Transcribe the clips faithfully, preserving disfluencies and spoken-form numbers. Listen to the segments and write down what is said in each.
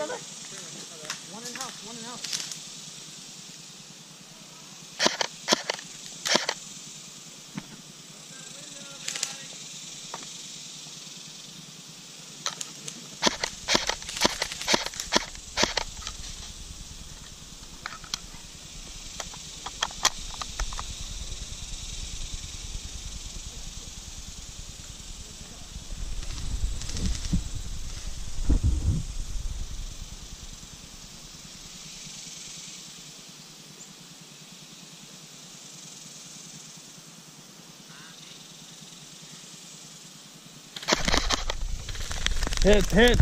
brother? One in house, one in house. Hit, hit.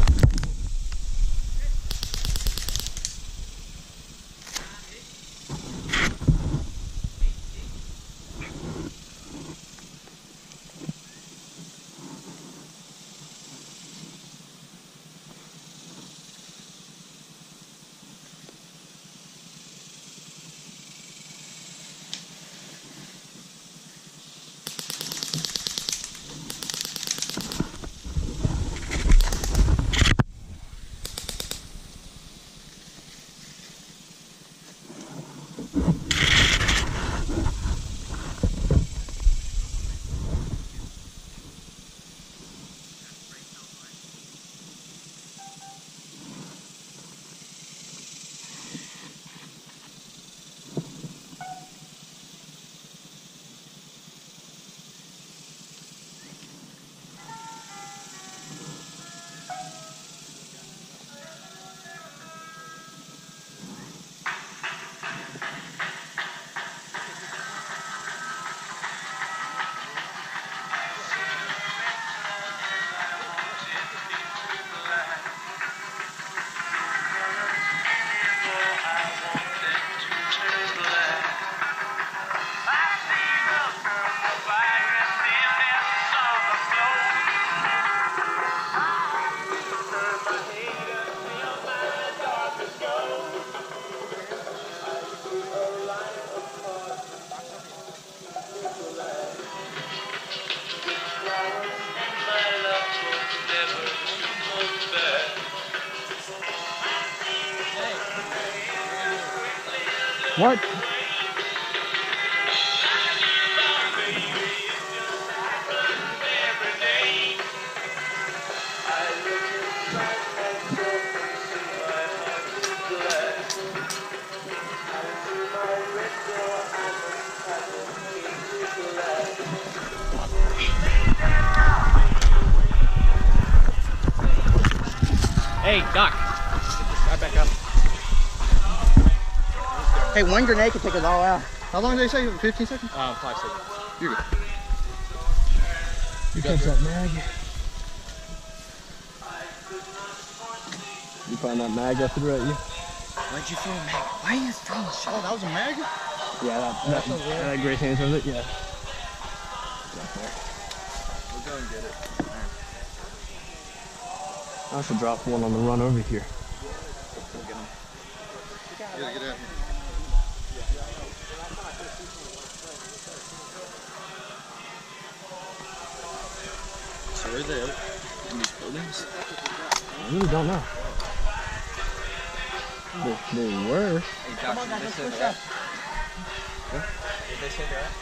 What? Hey, Doc. Right back up. Hey, one grenade can take us all out. How long did they say? fifteen seconds? Um, five seconds. You're good. You got that mag. You find that mag I threw at you? Where'd you throw a mag? Why are you throwing a shot? Oh, that was a mag? Yeah, that, that, that, that, that great hands with it, yeah. Right there. We'll go and get it. I should drop one on the run over here. We'll get him. Yeah, get out here. So where are they in these buildings? I really don't know. They, they were. Hey, Josh, come on, guys, let's push up. Yeah? Did they say they're up?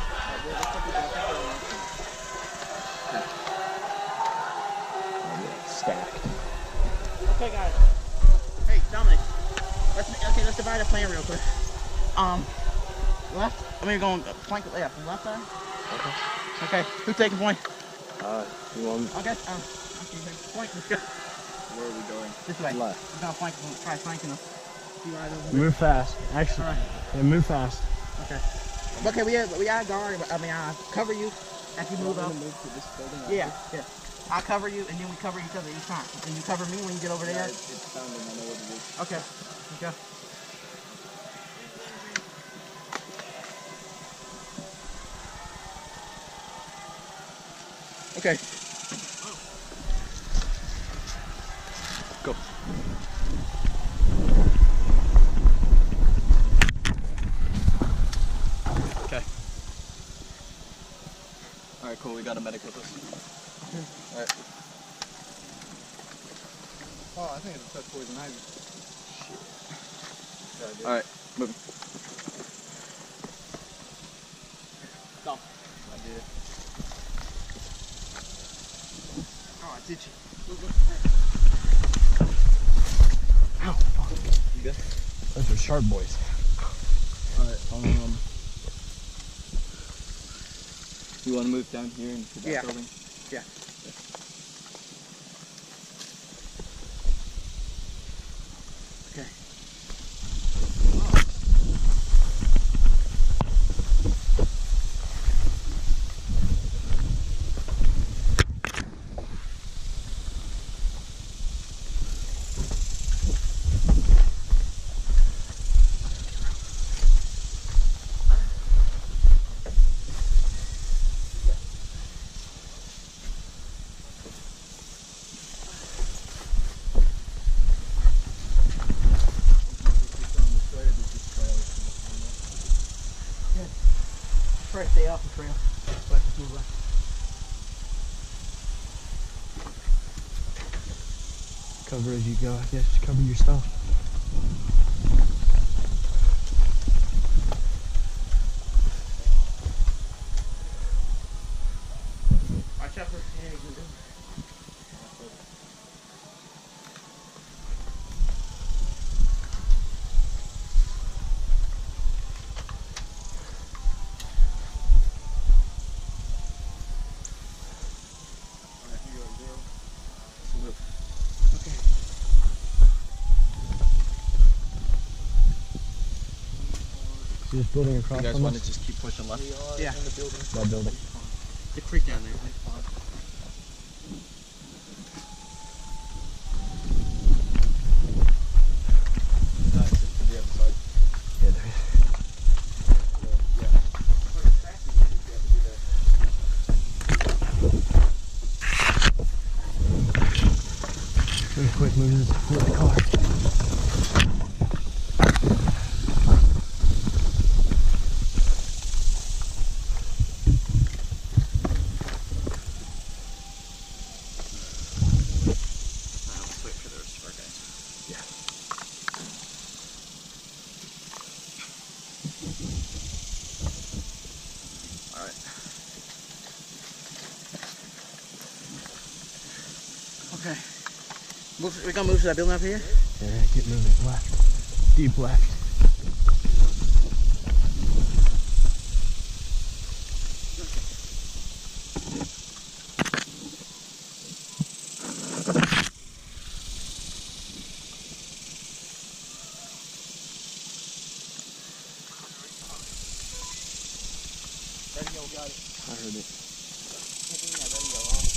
Stacked. Okay, guys. Hey, Dominic. Let's okay. Let's divide the plan real quick. Um, left. I mean, we're going flank left. Left side. Okay. Okay. Who's taking point? Uh, you want Okay. Um, okay, flank. Let's go. Where are we going? This way. Left. We're gonna flank. We're gonna try flanking them. See right over there. move fast? Actually, All right. yeah, move fast. Okay. Okay, we have, we got guard. I mean, I cover you as you move up. Move to this building. Yeah, yeah. I cover you, and then we cover each other each time. And you cover me when you get over there. Yeah, it's, it's found and I know what it is. Okay. Okay. Okay. Go. Okay. Alright, cool. We got a medic with us. Alright. Oh, I think it's a touch poison ivy. Shit. Alright, moving. Go. I did. Oh, it's itchy. Ow, fuck. You good? Those are sharp boys. Alright, um... you want to move down here into that Yeah. building? Yeah. Okay. Try to stay off the trail. But move left. Cover as you go, I guess. Just cover your stuff. Watch out for yeah, you can do it. See this building across You guys from want to us? just keep pushing left? Yeah. That building. The creek down there. Yeah, there is. Really quick, move this, move the car. Okay. Move, we're gonna move to that building up here? Yeah, get moving left. Deep left. Radio got it. I heard it. Taking that radio off.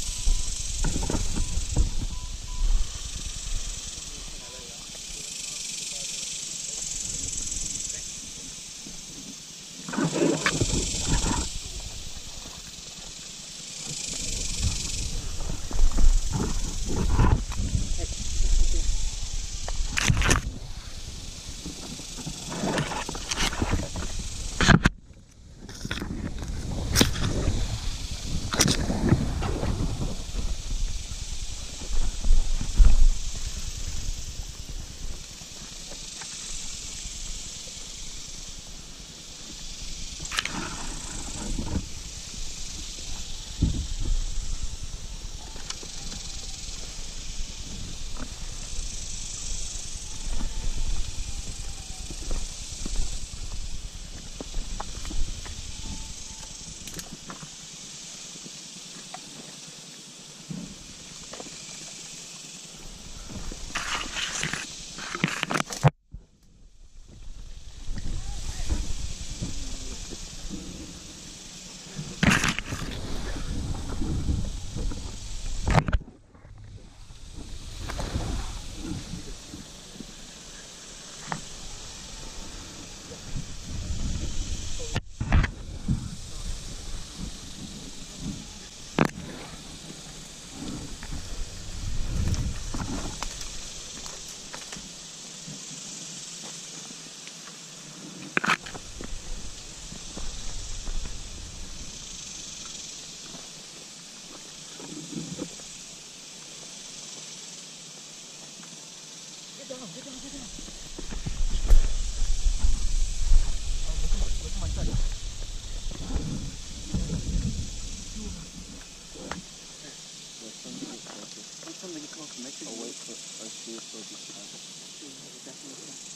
I'll wait for I see if they'll be fine.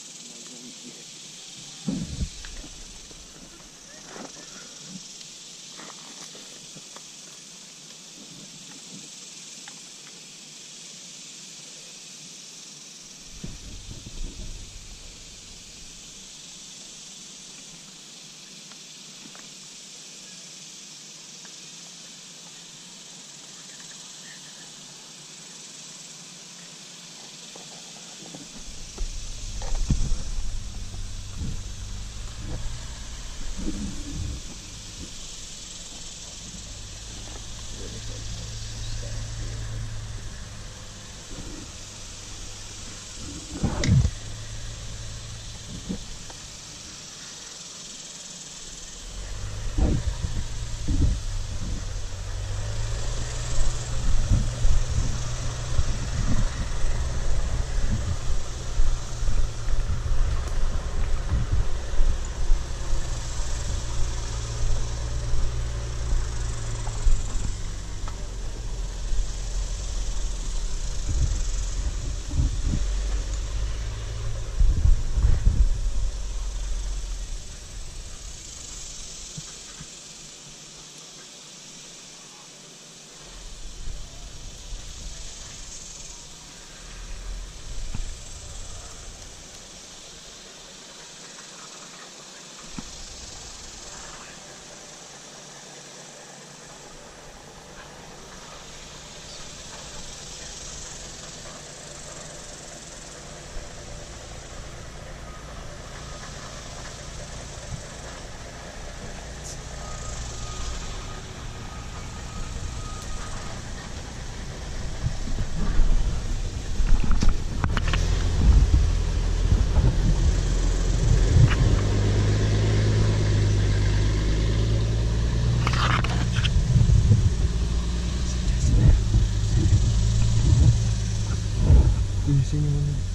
Did you see anyone there?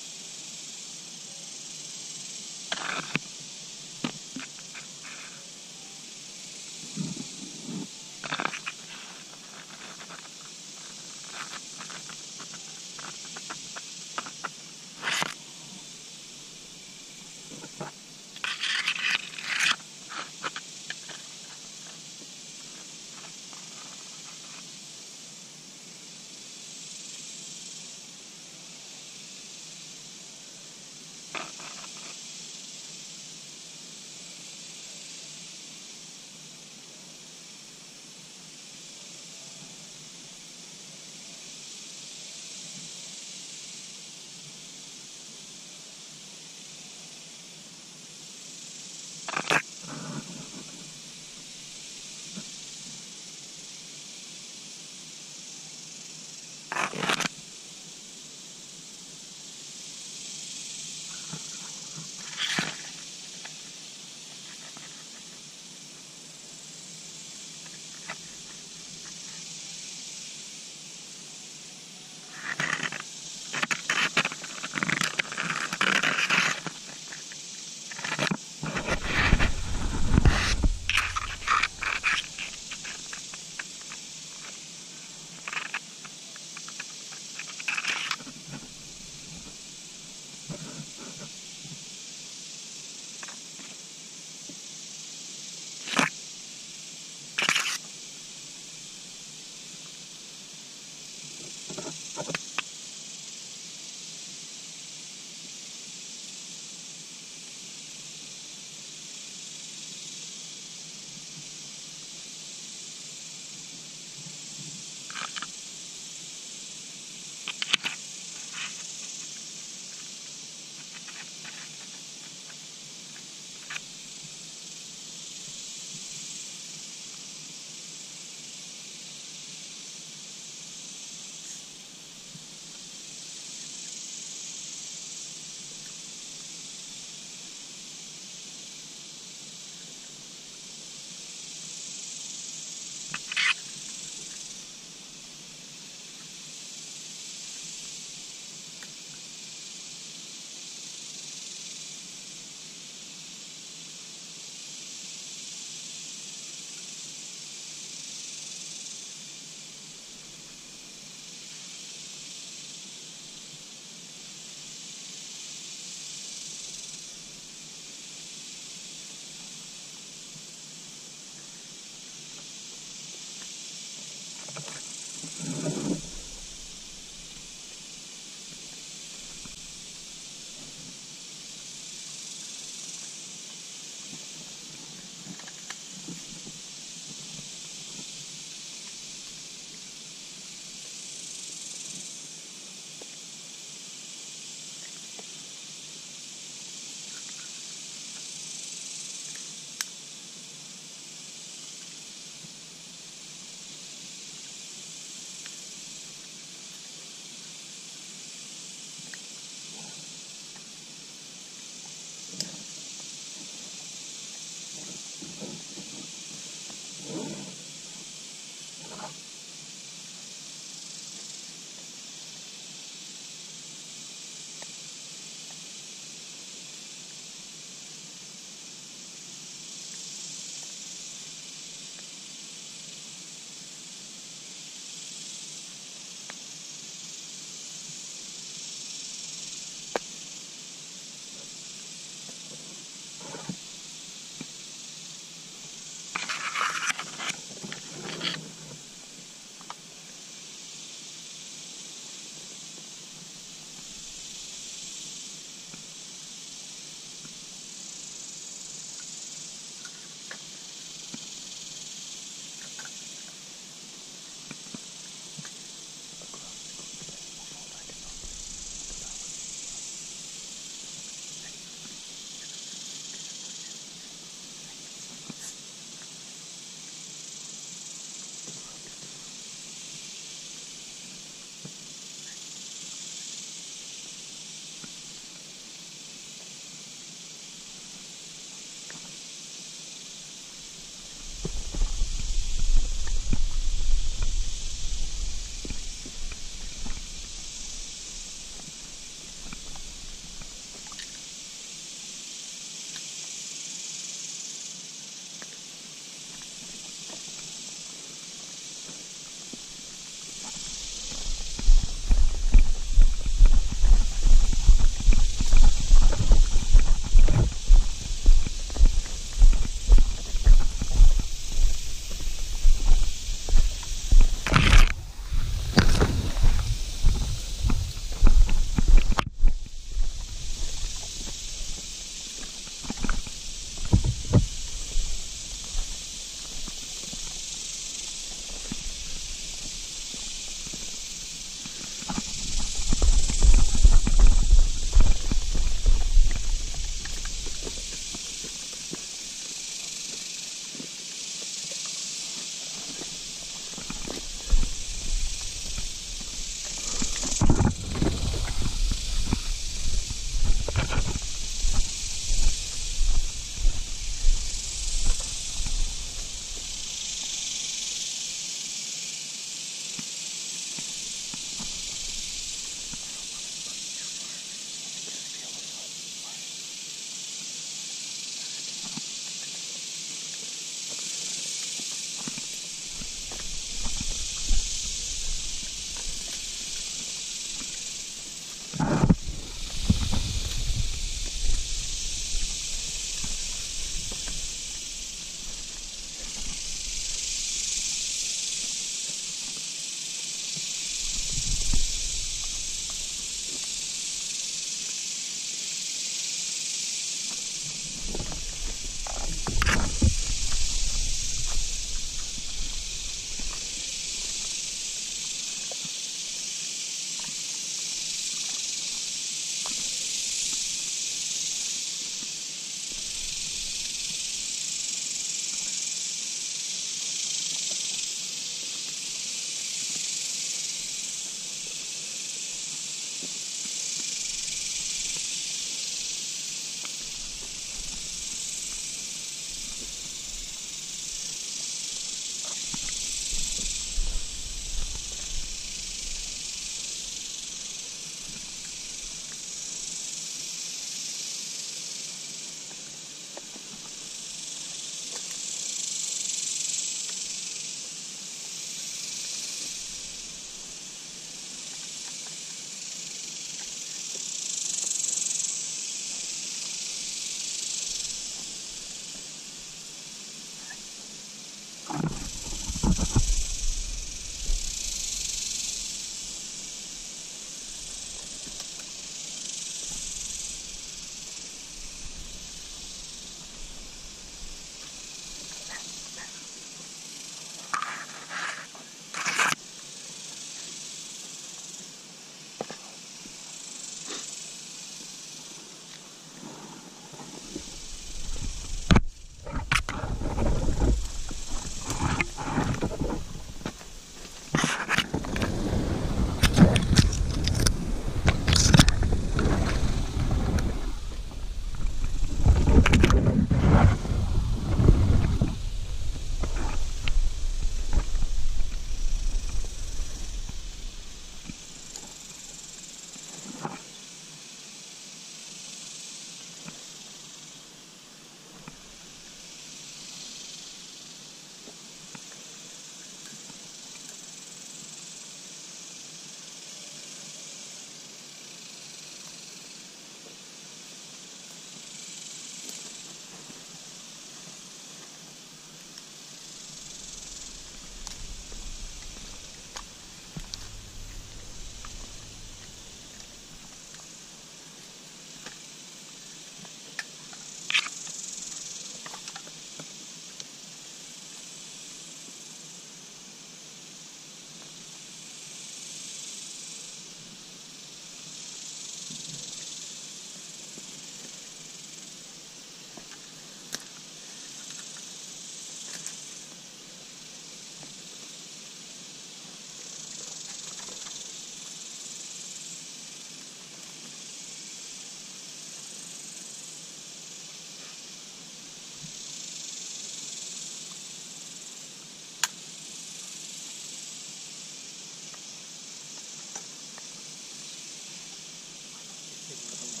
taking the